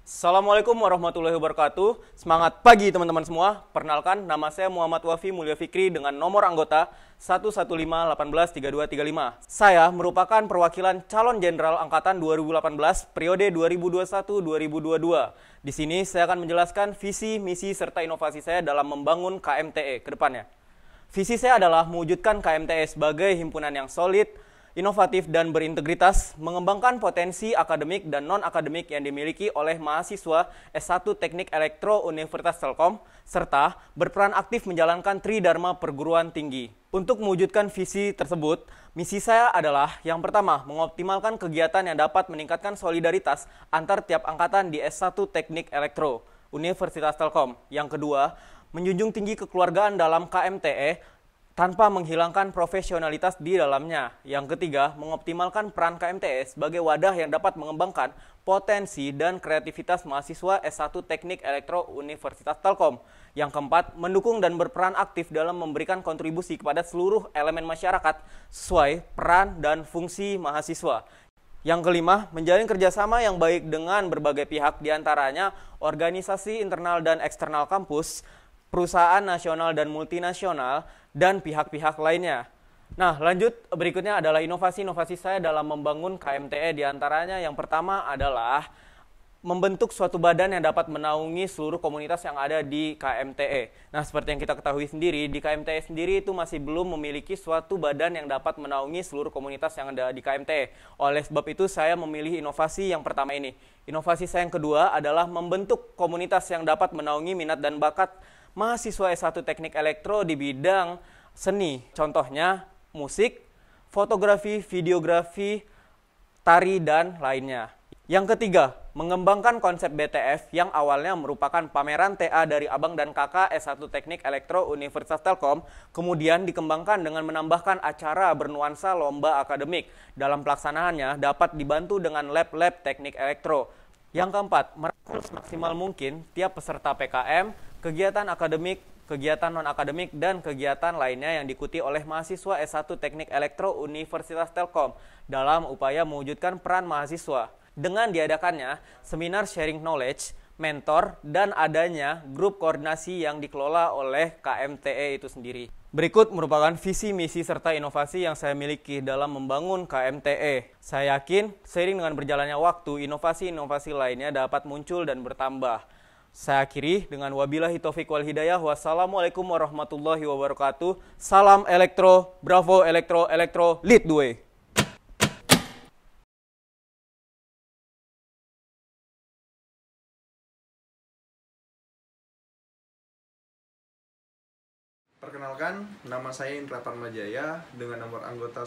Assalamualaikum warahmatullahi wabarakatuh. Semangat pagi teman-teman semua. Perkenalkan, nama saya Muhammad Wafi Mulya Fikri dengan nomor anggota 115183235. Saya merupakan perwakilan calon jenderal angkatan 2018 periode 2021-2022. Di sini saya akan menjelaskan visi, misi, serta inovasi saya dalam membangun KMTE ke depannya. Visi saya adalah mewujudkan KMTE sebagai himpunan yang solid, inovatif dan berintegritas, mengembangkan potensi akademik dan non-akademik yang dimiliki oleh mahasiswa S1 Teknik Elektro Universitas Telkom, serta berperan aktif menjalankan Tridharma Perguruan Tinggi. Untuk mewujudkan visi tersebut, misi saya adalah yang pertama, mengoptimalkan kegiatan yang dapat meningkatkan solidaritas antar tiap angkatan di S1 Teknik Elektro Universitas Telkom. Yang kedua, menjunjung tinggi kekeluargaan dalam KMTE tanpa menghilangkan profesionalitas di dalamnya. Yang ketiga, mengoptimalkan peran KMTE sebagai wadah yang dapat mengembangkan potensi dan kreativitas mahasiswa S1 Teknik Elektro Universitas Telkom. Yang keempat, mendukung dan berperan aktif dalam memberikan kontribusi kepada seluruh elemen masyarakat sesuai peran dan fungsi mahasiswa. Yang kelima, menjalin kerjasama yang baik dengan berbagai pihak, diantaranya organisasi internal dan eksternal kampus, perusahaan nasional dan multinasional, dan pihak-pihak lainnya. Nah, lanjut berikutnya adalah inovasi-inovasi saya dalam membangun KMTE. Diantaranya yang pertama adalah membentuk suatu badan yang dapat menaungi seluruh komunitas yang ada di KMTE. Nah, seperti yang kita ketahui sendiri, di KMTE sendiri itu masih belum memiliki suatu badan yang dapat menaungi seluruh komunitas yang ada di KMTE. Oleh sebab itu, saya memilih inovasi yang pertama ini. Inovasi saya yang kedua adalah membentuk komunitas yang dapat menaungi minat dan bakat mahasiswa S1 Teknik Elektro di bidang seni. Contohnya musik, fotografi, videografi, tari, dan lainnya. Yang ketiga, mengembangkan konsep BTF yang awalnya merupakan pameran TA dari abang dan kakak S1 Teknik Elektro Universitas Telkom, kemudian dikembangkan dengan menambahkan acara bernuansa lomba akademik. Dalam pelaksanaannya dapat dibantu dengan lab-lab teknik elektro. Yang keempat, merangkul semaksimal mungkin tiap peserta PKM, kegiatan akademik, kegiatan non-akademik, dan kegiatan lainnya yang diikuti oleh mahasiswa S1 Teknik Elektro Universitas Telkom dalam upaya mewujudkan peran mahasiswa. Dengan diadakannya seminar sharing knowledge, mentor, dan adanya grup koordinasi yang dikelola oleh KMTE itu sendiri. Berikut merupakan visi, misi, serta inovasi yang saya miliki dalam membangun KMTE. Saya yakin seiring dengan berjalannya waktu, inovasi-inovasi lainnya dapat muncul dan bertambah. Saya akhiri dengan wabillahi taufiq wal hidayah. Wassalamualaikum warahmatullahi wabarakatuh. Salam elektro, bravo elektro, elektro, lead the way. Perkenalkan, nama saya Indra Parmajaya dengan nomor anggota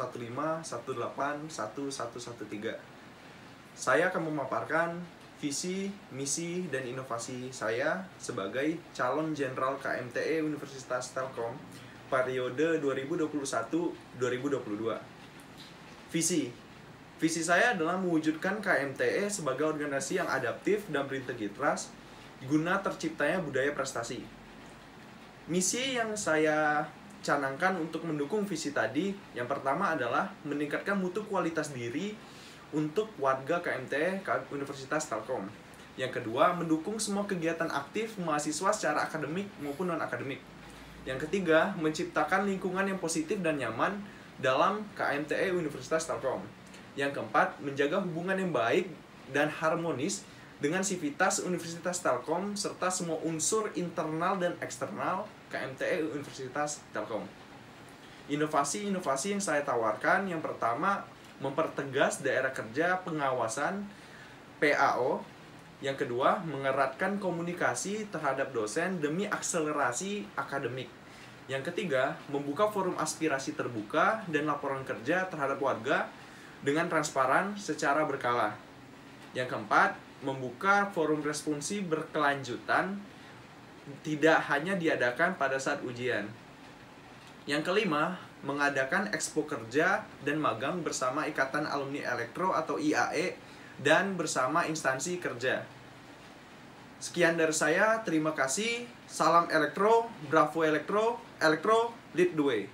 11518111113. Saya akan memaparkan visi, misi, dan inovasi saya sebagai calon jenderal KMTE Universitas Telkom periode 2021-2022. Visi. Visi saya adalah mewujudkan KMTE sebagai organisasi yang adaptif dan berintegritas guna terciptanya budaya prestasi. Misi yang saya canangkan untuk mendukung visi tadi, yang pertama adalah meningkatkan mutu kualitas diri untuk warga KMTE Universitas Telkom. Yang kedua, mendukung semua kegiatan aktif mahasiswa secara akademik maupun non-akademik. Yang ketiga, menciptakan lingkungan yang positif dan nyaman dalam KMTE Universitas Telkom. Yang keempat, menjaga hubungan yang baik dan harmonis dengan sivitas Universitas Telkom serta semua unsur internal dan eksternal KMTE Universitas Telkom. Inovasi-inovasi yang saya tawarkan, yang pertama, mempertegas daerah kerja pengawasan PAO. Yang kedua, mengeratkan komunikasi terhadap dosen demi akselerasi akademik. Yang ketiga, membuka forum aspirasi terbuka dan laporan kerja terhadap warga dengan transparan secara berkala. Yang keempat, membuka forum responsi berkelanjutan, tidak hanya diadakan pada saat ujian. Yang kelima, mengadakan expo kerja dan magang bersama Ikatan Alumni Elektro atau IAE dan bersama instansi kerja. Sekian dari saya, terima kasih. Salam elektro, bravo elektro, elektro, lead the way.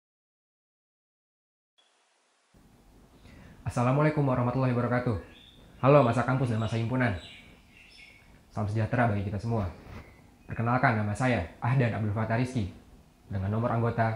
Assalamualaikum warahmatullahi wabarakatuh. Halo masa kampus dan masa himpunan. Salam sejahtera bagi kita semua. Perkenalkan, nama saya Ahdan Abdul Fattah Rizky dengan nomor anggota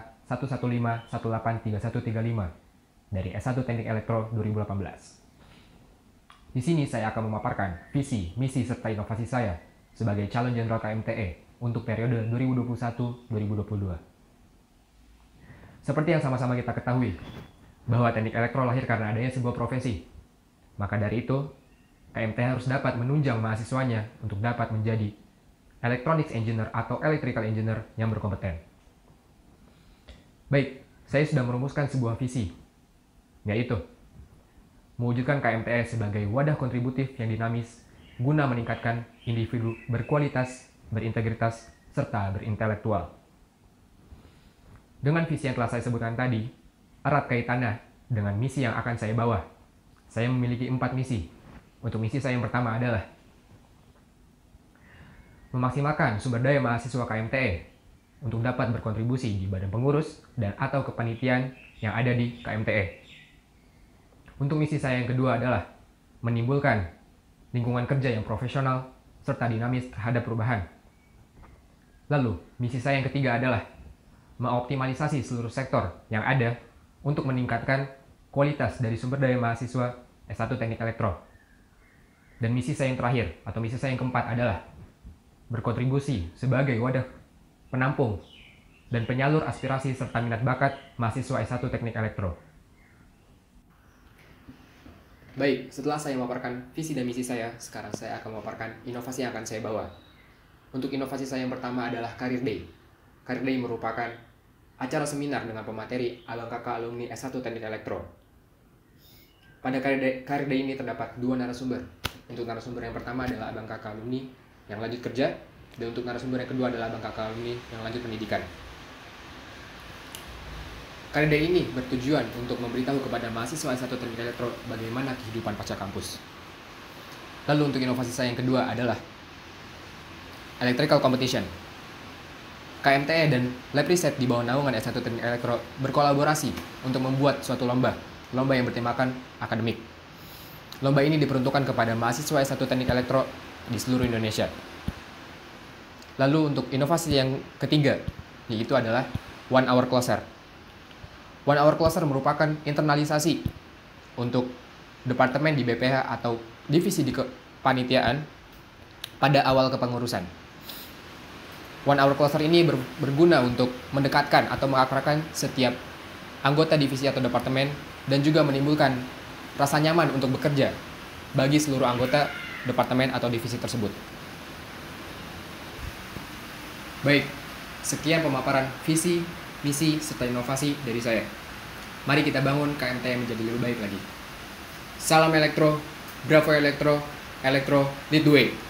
115183135 dari S1 Teknik Elektro 2018. Di sini saya akan memaparkan visi, misi, serta inovasi saya sebagai calon jenderal KMTE untuk periode 2021-2022. Seperti yang sama-sama kita ketahui, bahwa teknik elektro lahir karena adanya sebuah profesi. Maka dari itu, KMTE harus dapat menunjang mahasiswanya untuk dapat menjadi electronics engineer atau electrical engineer yang berkompeten. Baik, saya sudah merumuskan sebuah visi, yaitu mewujudkan KMTE sebagai wadah kontributif yang dinamis guna meningkatkan individu berkualitas, berintegritas, serta berintelektual. Dengan visi yang telah saya sebutkan tadi, erat kaitannya dengan misi yang akan saya bawa. Saya memiliki 4 misi. Untuk misi saya yang pertama adalah memaksimalkan sumber daya mahasiswa KMTE untuk dapat berkontribusi di badan pengurus dan atau kepanitiaan yang ada di KMTE. Untuk misi saya yang kedua adalah menimbulkan lingkungan kerja yang profesional serta dinamis terhadap perubahan. Lalu, misi saya yang ketiga adalah mengoptimalisasi seluruh sektor yang ada untuk meningkatkan kualitas dari sumber daya mahasiswa S1 Teknik Elektro. Dan misi saya yang terakhir atau misi saya yang keempat adalah berkontribusi sebagai wadah penampung dan penyalur aspirasi serta minat bakat mahasiswa S1 Teknik Elektro. Baik, setelah saya memaparkan visi dan misi saya, sekarang saya akan memaparkan inovasi yang akan saya bawa. Untuk inovasi saya yang pertama adalah Career Day. Career Day merupakan acara seminar dengan pemateri abang kakak alumni S1 Teknik Elektro. Pada Career Day ini terdapat 2 narasumber. Untuk narasumber yang pertama adalah abang kakak alumni yang lanjut kerja, dan untuk narasumber yang kedua adalah abang kakak alumni yang lanjut pendidikan. Career Day ini bertujuan untuk memberitahu kepada mahasiswa S1 Teknik Elektro bagaimana kehidupan pasca kampus. Lalu untuk inovasi saya yang kedua adalah Electrical Competition. KMTE dan Lab Riset di bawah naungan S1 Teknik Elektro berkolaborasi untuk membuat suatu lomba yang bertemakan akademik. Lomba ini diperuntukkan kepada mahasiswa S1 Teknik Elektro di seluruh Indonesia. Lalu untuk inovasi yang ketiga, yaitu adalah One Hour Closer. One Hour Closer merupakan internalisasi untuk departemen di BPH atau divisi di kepanitiaan pada awal kepengurusan. One Hour Closer ini berguna untuk mendekatkan atau mengakrabkan setiap anggota divisi atau departemen dan juga menimbulkan rasa nyaman untuk bekerja bagi seluruh anggota departemen atau divisi tersebut. Baik, sekian pemaparan visi, misi, serta inovasi dari saya. Mari kita bangun KMTE menjadi lebih baik lagi. Salam Elektro, Bravo Elektro, Elektro lead the way.